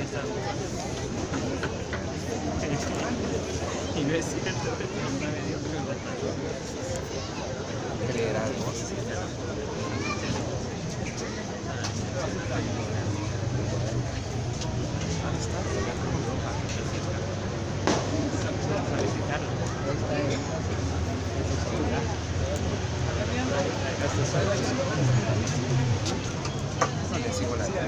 Y no es cierto, no me dio creer algo. No le sigo la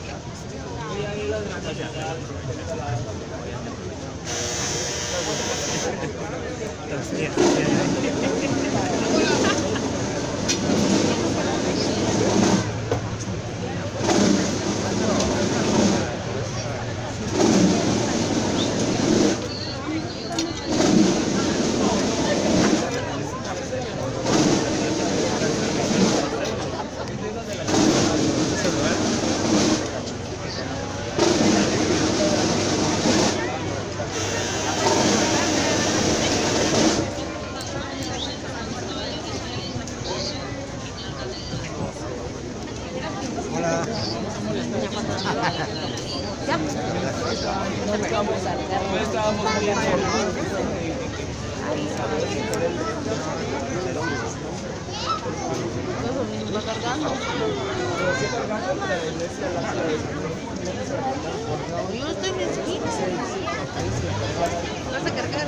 Yo estoy en la esquina. ¿Vas a cargar?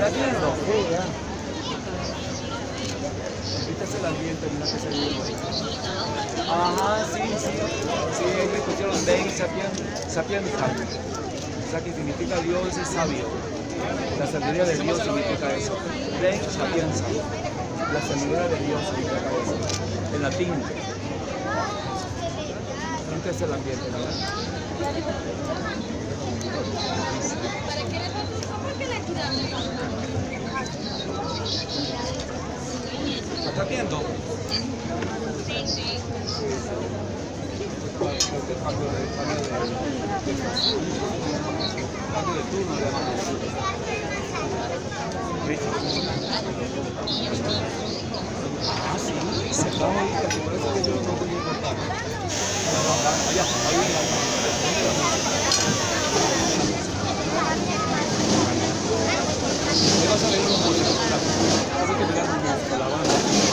Ahorita es el ambiente, mira que se vive. Ajá, sí, sí. Sí, me pusieron Ben Sapienza. O sea, que significa Dios es sabio. La sabiduría de Dios significa eso. Ben Sapienza. La sabiduría de Dios significa eso. En latín. Ahorita es el ambiente, ¿verdad? ¿Lo estás viendo? Sí, sí. Cambio de turno, ah, sí, se va ahí, por eso que yo no voy a importar. Allá, ahí vas a ver los músicos, así que mirar la banda.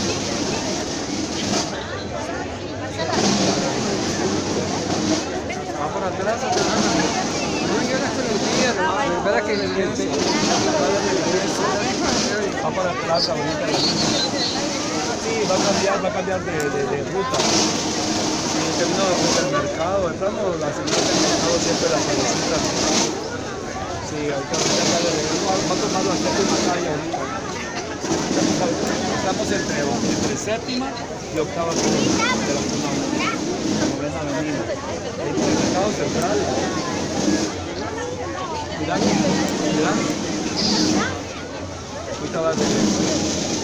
Va por atrás, no, yo no se lo día, ¿no? ¿Verdad que le dije? Va por atrás ahorita. Sí, va a cambiar de ruta. En términos de supermercado, estamos la señora del mercado siempre la solicita. Sí, ahorita va a tomar la séptima calle ahorita. Estamos entre séptima y octava calle de la novena avenida. Ahí está el mercado central. Mirá. Ahorita va a tener.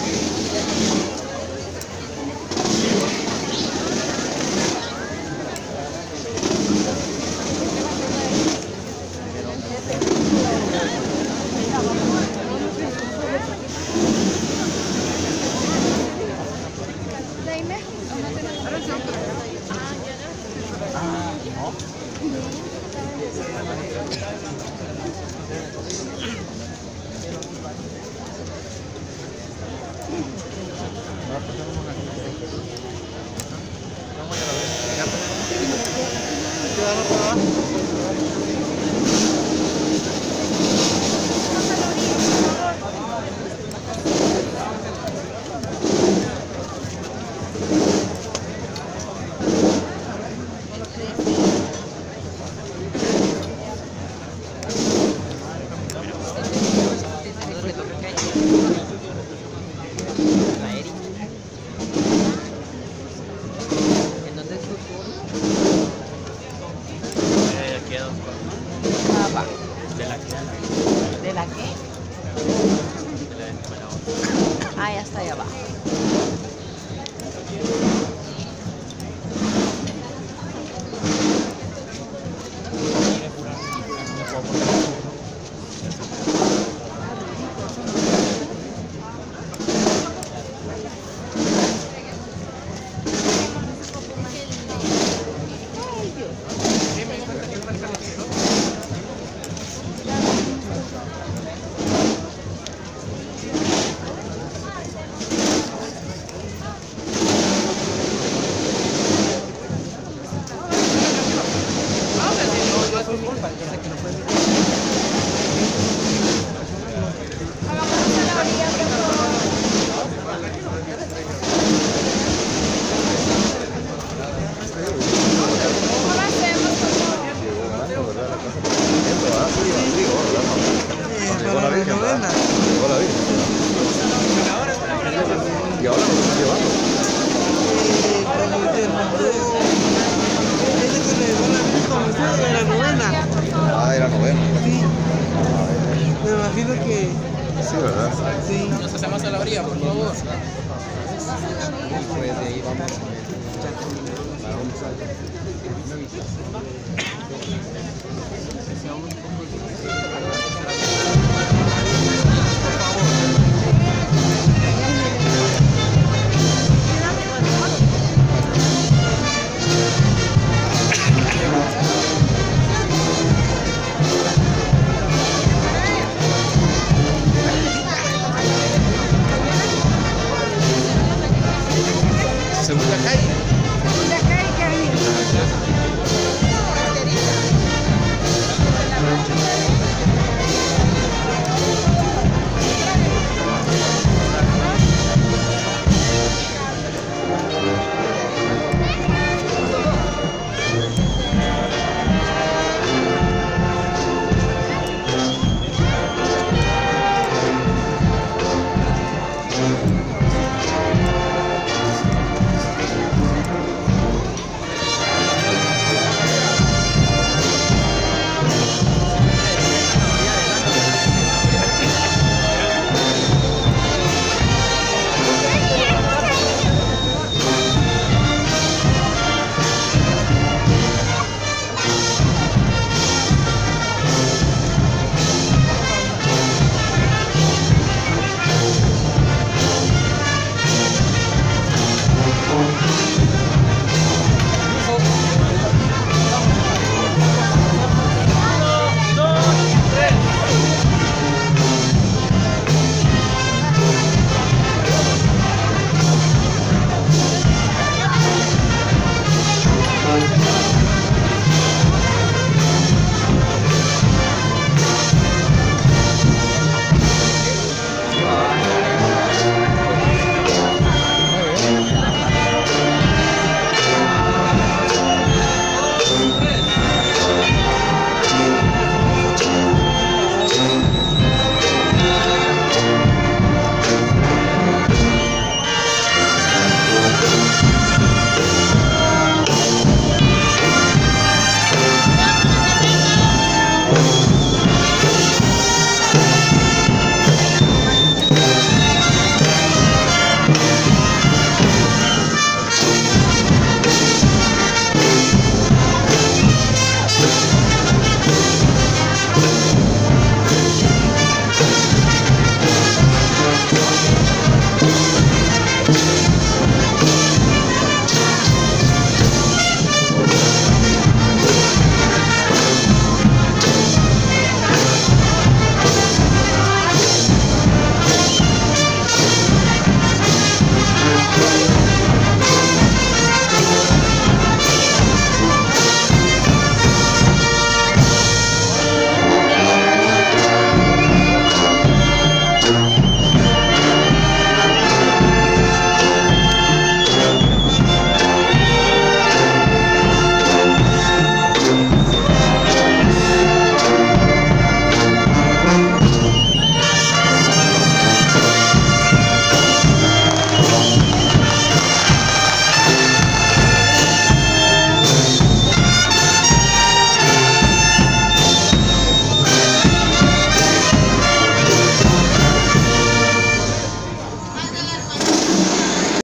¿De la qué? Ah, ya está, ya va. la novena. Sí. Me imagino que Sí, ¿verdad? sí. Nos hacemos a la orilla, por favor. Y pues de ahí vamos a ver.